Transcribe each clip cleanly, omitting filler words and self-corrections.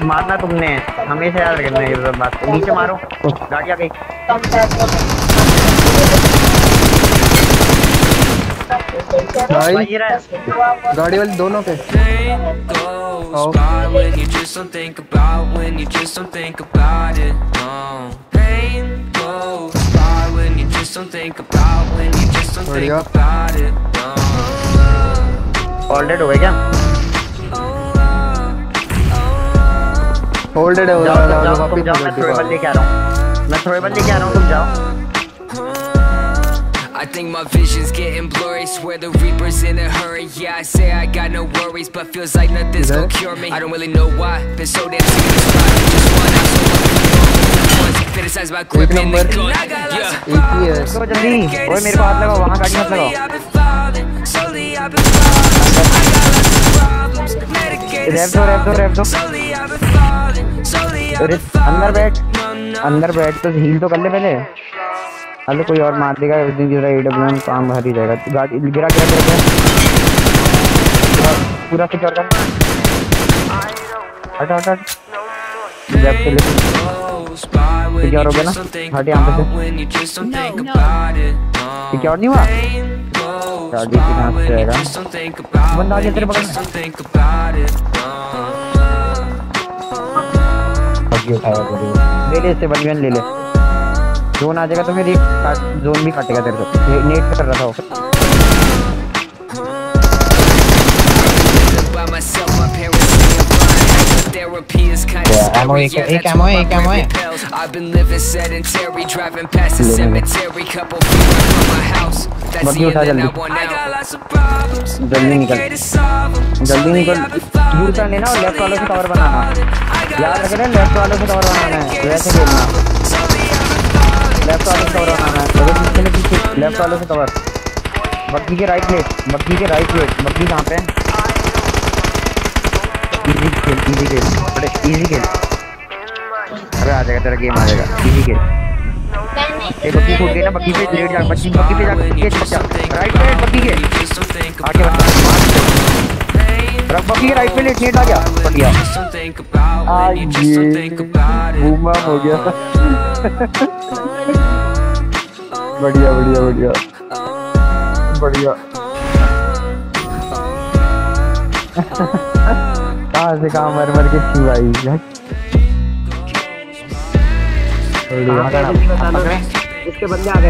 मारना तुमने, हमेशा याद रखना ये सब बात। नीचे मारो, गाड़ी आ गई। भाई गाड़ी वाले दोनों पे बढ़िया। ऑलरेडी हो गया क्या? होल्डेड है वो जाओ, वाला जाओ, वापस तुम जाओ, मैं थोड़े बल लेके आ रहा हूँ, मैं थोड़े बल लेके आ रहा हूँ, तुम जाओ। I think my vision's getting blurry. Swear the Reaper's in a hurry. Yeah, I say I got no worries, but feels like nothing's gonna cure me. I don't really know why. Been so damn sick of this ride. Just one out, so ones criticize my grip in the gun. Yeah. तो जल्दी, ओए मेरे को हाथ लगाओ, वहाँ गाड़ी मत लगाओ। रेव दो। अंदर बैठ तो हील तो कर ले पहले। अरे कोई और मार देगा उस दिन जरा AWM काम भर ही जाएगा। गाड़ी गिरा पूरा सिक्योर कर। हट लेफ्ट से लेके सिक्योर हो गया ना। हट यहाँ पे से सिक्योर नहीं हुआ। गाड़ी कहाँ से जाएगा? बंदा आ गया तेरे बगल में। ले ले इससे 1v1 ले ले। जोन आ जाएगा तो फिर एक जोन भी काटेगा तेरे को। नेट कर रहा था एक एमओ है। I've been living sedentary, driving past the cemetery, couple feet from my house. That's the end and I want out. जल्दी निकल दूर का लेना और लेफ्ट वालों से कवर बनाना। याद रखना लेफ्ट वालों से कवर बनाना है, वैसे खेलना। लेफ्ट वालों से कवर बनाना है, पीछे लेफ्ट वालों से कवर। बग्गी के राइट प्लेट, बग्गी कहाँ पे? इजी खेल। अरे आ जाएगा तेरा गेम, आ जाएगा इजी खेल। एक बग्गी छूट गई ना, बग्गी पे लेट जा, बग्गी पे जा राइट पे, बग्गी के आगे बग्गी के राइट पे लेट आ गया, बढ़िया। बूमा हो गया। बढ़िया। कहाँ से कहाँ मर के थी भाई। उसके बंदे आ गए।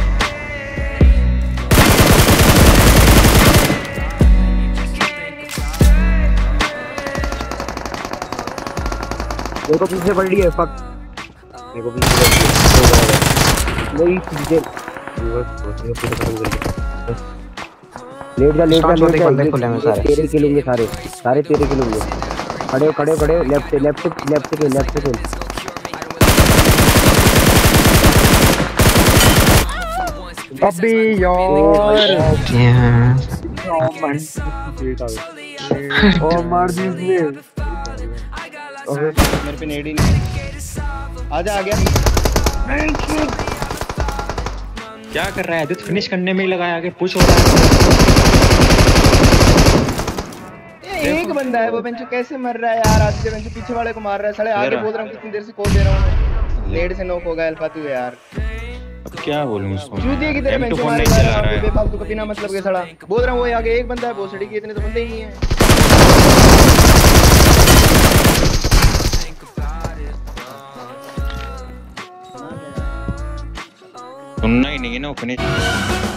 मेरे को पीछे पड़ रही है, फक मेरे को पीछे लेट जा। तेरे किलोगे सारे तेरे किलोगे। खड़े लेफ्ट से अभी यार ओ मार दी मेरे पे नेड ही नहीं। आजा आ गया। क्या कर रहा है? तो फिनिश करने में ही लगाया, आगे पुश हो रहा है। एक बंदा है वो बेंचो कैसे मर रहा है यार? आज बेंचो पीछे वाले को मार रहा है साले। आगे बोल रहा हूँ कितनी देर से कॉल दे रहा हूँ। नेड से नॉक हो गया अल्फा तू यार। अब क्या बोलूं उसको? चूतिए की तरह बेंचो मार रहा है बेफालतू का, बिना मतलब के साला। बोल रहा हूँ वो आगे एक बंदा है भोसड़ी के, इतने तो बंदे ही नहीं है। सुनना ही नहीं है ना, वो फिनिश